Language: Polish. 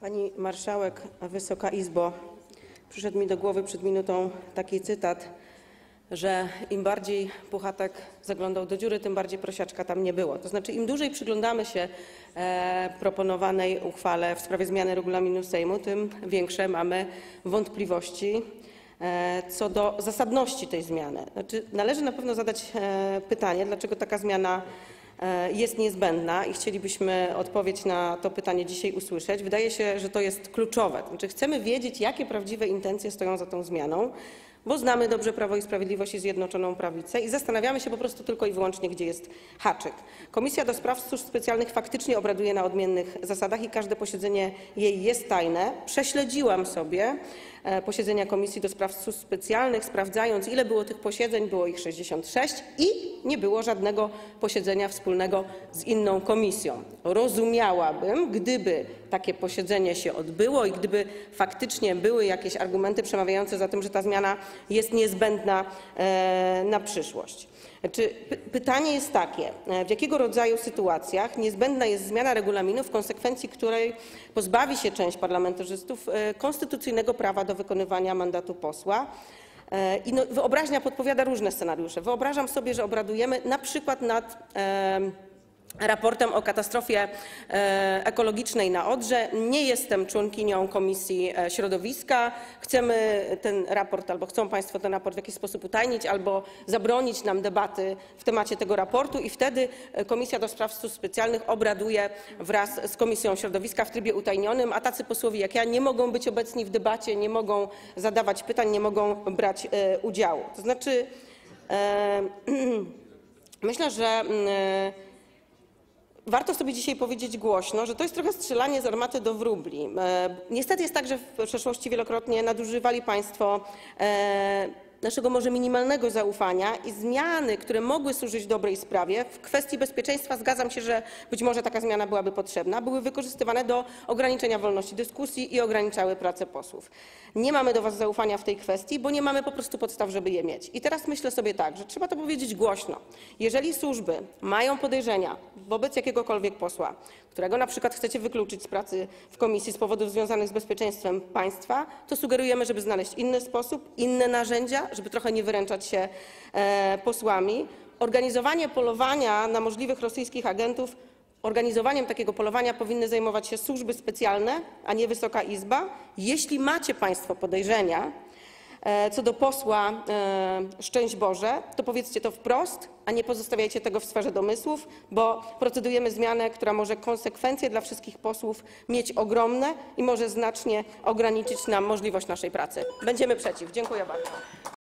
Pani marszałek, Wysoka Izbo, przyszedł mi do głowy przed minutą taki cytat, że im bardziej Puchatek zaglądał do dziury, tym bardziej prosiaczka tam nie było. To znaczy, im dłużej przyglądamy się proponowanej uchwale w sprawie zmiany regulaminu Sejmu, tym większe mamy wątpliwości co do zasadności tej zmiany. Znaczy, należy na pewno zadać pytanie, dlaczego taka zmiana jest niezbędna i chcielibyśmy odpowiedź na to pytanie dzisiaj usłyszeć. Wydaje się, że to jest kluczowe. Znaczy, chcemy wiedzieć, jakie prawdziwe intencje stoją za tą zmianą, bo znamy dobrze Prawo i Sprawiedliwość i Zjednoczoną Prawicę i zastanawiamy się po prostu tylko i wyłącznie, gdzie jest haczyk. Komisja do Spraw Służb Specjalnych faktycznie obraduje na odmiennych zasadach i każde posiedzenie jej jest tajne. Prześledziłam sobie posiedzenia Komisji do Spraw Służb Specjalnych, sprawdzając, ile było tych posiedzeń. Było ich 66 i nie było żadnego posiedzenia wspólnego z inną komisją. Rozumiałabym, gdyby takie posiedzenie się odbyło i gdyby faktycznie były jakieś argumenty przemawiające za tym, że ta zmiana jest niezbędna na przyszłość. Pytanie jest takie, w jakiego rodzaju sytuacjach niezbędna jest zmiana regulaminu, w konsekwencji której pozbawi się część parlamentarzystów konstytucyjnego prawa do wykonywania mandatu posła. I wyobraźnia podpowiada różne scenariusze. Wyobrażam sobie, że obradujemy na przykład nad raportem o katastrofie ekologicznej na Odrze. Nie jestem członkinią Komisji Środowiska. Chcemy ten raport, albo chcą Państwo ten raport w jakiś sposób utajnić, albo zabronić nam debaty w temacie tego raportu i wtedy Komisja do Spraw Służb Specjalnych obraduje wraz z Komisją Środowiska w trybie utajnionym, a tacy posłowie jak ja nie mogą być obecni w debacie, nie mogą zadawać pytań, nie mogą brać udziału. To znaczy, myślę, że warto sobie dzisiaj powiedzieć głośno, że to jest trochę strzelanie z armaty do wróbli. Niestety jest tak, że w przeszłości wielokrotnie nadużywali Państwo naszego może minimalnego zaufania i zmiany, które mogły służyć dobrej sprawie w kwestii bezpieczeństwa, zgadzam się, że być może taka zmiana byłaby potrzebna, były wykorzystywane do ograniczenia wolności dyskusji i ograniczały pracę posłów. Nie mamy do Was zaufania w tej kwestii, bo nie mamy po prostu podstaw, żeby je mieć. I teraz myślę sobie tak, że trzeba to powiedzieć głośno. Jeżeli służby mają podejrzenia wobec jakiegokolwiek posła, którego na przykład chcecie wykluczyć z pracy w komisji z powodów związanych z bezpieczeństwem państwa, to sugerujemy, żeby znaleźć inny sposób, inne narzędzia, żeby trochę nie wyręczać się posłami. Organizowanie polowania na możliwych rosyjskich agentów, organizowaniem takiego polowania powinny zajmować się służby specjalne, a nie Wysoka Izba. Jeśli macie Państwo podejrzenia co do posła, szczęść Boże, to powiedzcie to wprost, a nie pozostawiajcie tego w sferze domysłów, bo procedujemy zmianę, która może konsekwencje dla wszystkich posłów mieć ogromne i może znacznie ograniczyć nam możliwość naszej pracy. Będziemy przeciw. Dziękuję bardzo.